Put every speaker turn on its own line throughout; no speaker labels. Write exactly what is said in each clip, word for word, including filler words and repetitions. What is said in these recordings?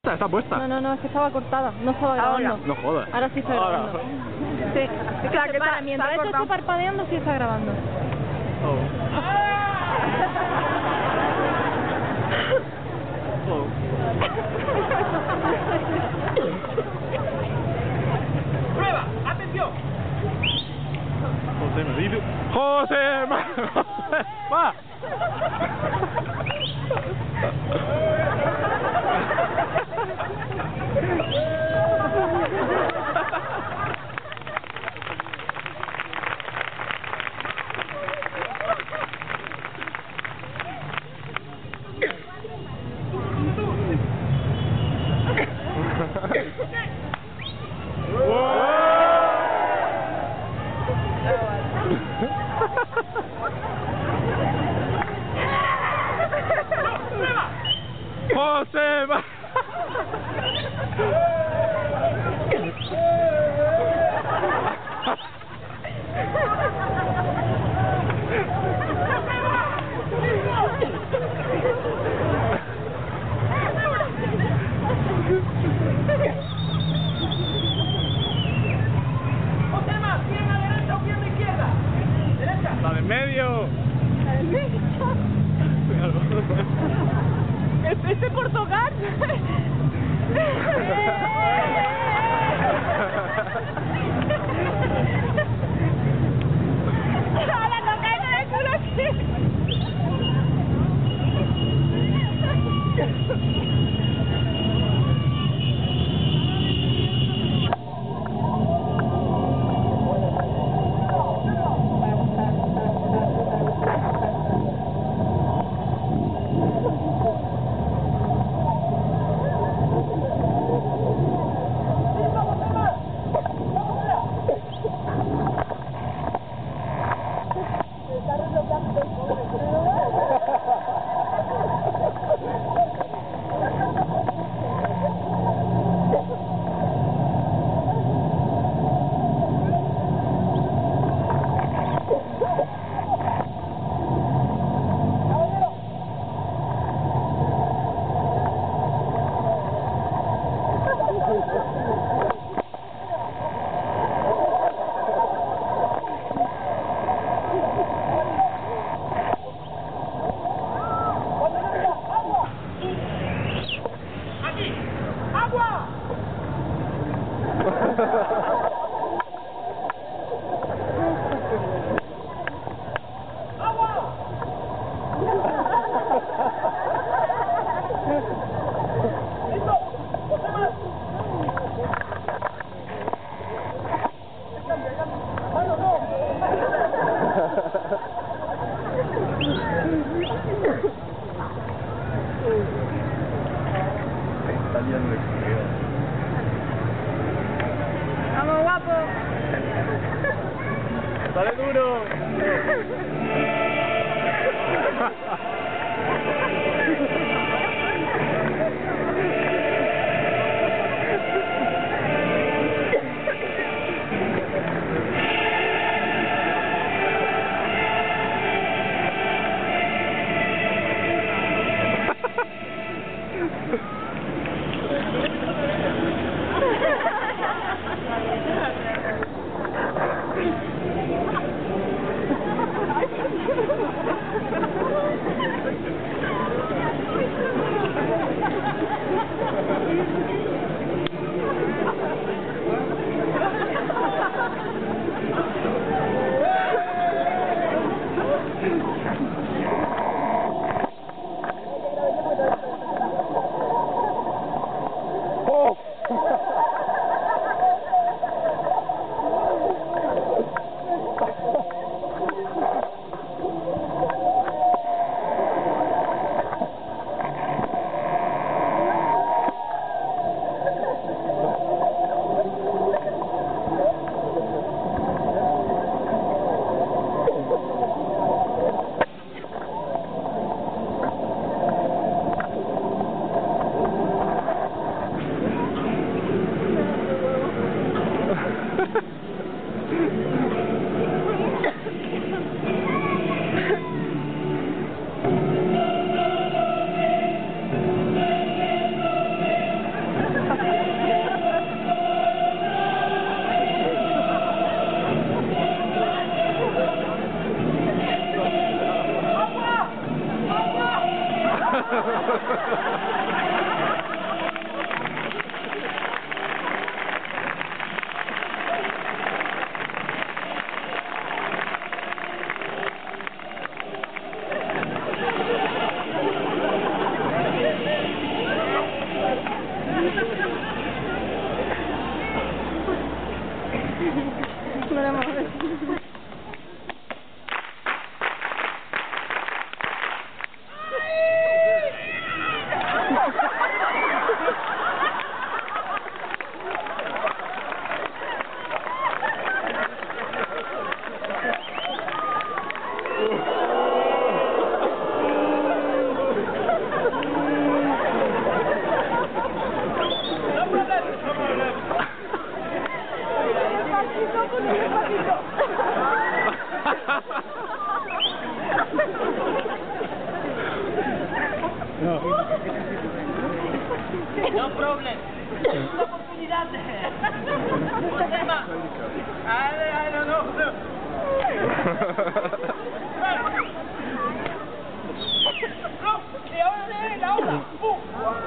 puesta, está puesta.
No, no, no, es que estaba cortada, no estaba grabando.
No jodas.
Ahora sí está
Ahora.
grabando. Sí, es que,
Claro, que
para,
está-
mientras
está
esto está
cortado.
parpadeando, sí está grabando.
Oh. Oh.
¡Prueba! ¡Atención!
José me dice. ¡José! ¡Ma! ¡José! ¡Va! ¡José! ¡Va!
¡José más! ¿Pierna derecha o pierna izquierda? ¡Derecha!
¡La de en medio!
Este por tocar. A la tocaina de culo sí.
¡Aquí! ¡Agua! ¡Agua! ¡Listo! ¡José más! ¡Mano, no!
Está liando de frío.
Vamos, guapo.
¡Dale duro!
No problem. Es una oportunidad. Josema. I, I don't know. No, y ahora de la ola. ¡Pum!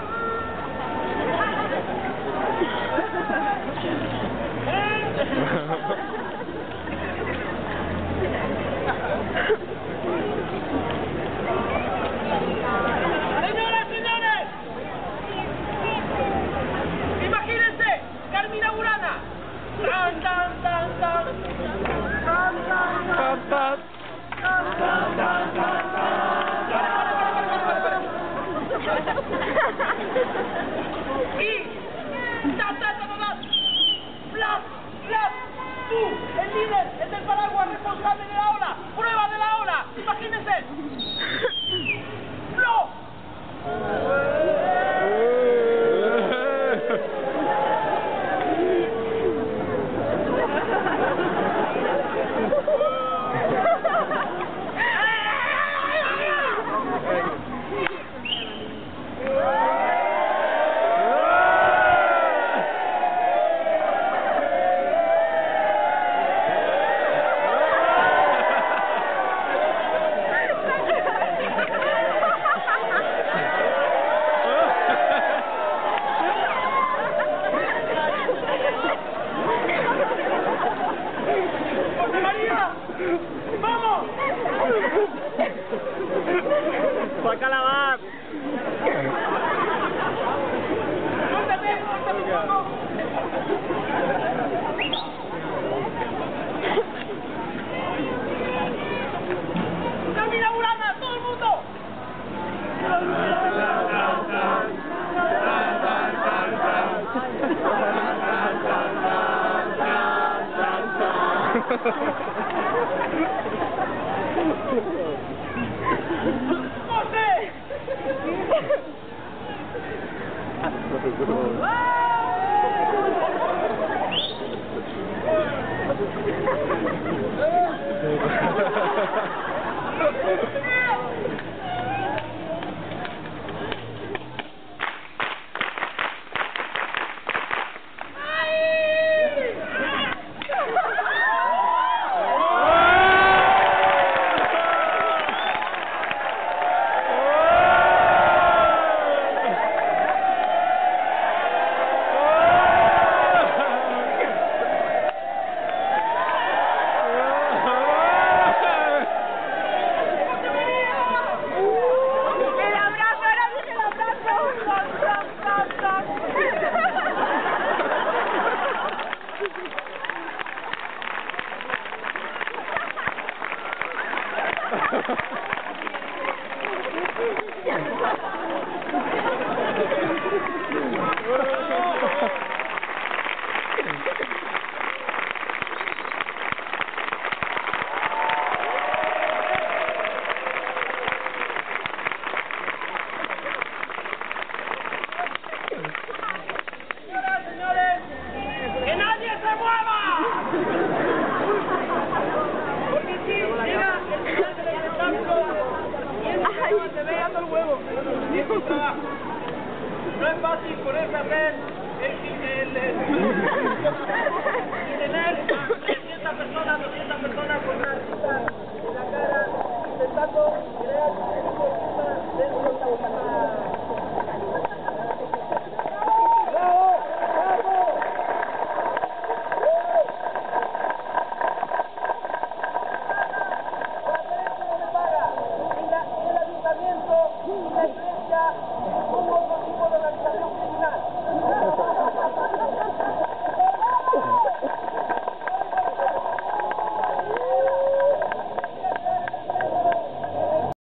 Señoras, señores, imagínense, Carmina Burana. Tan, tan, tan, tan. Tan, tan, tan, tan. Tan, tan, tan, tan, y ta, ta, ta, ta, ta. Blas, Blas, tú, el líder, el del paraguas responsable de la ola, prueba de la ola, imagínense. ¡No! ¡Vamos!
¡Saca la bar!
¡Suéltate! ¡Suéltate un poco! ¡Carmina Burana! ¡Todo el mundo! ¡José! No es fácil ponerse a hacer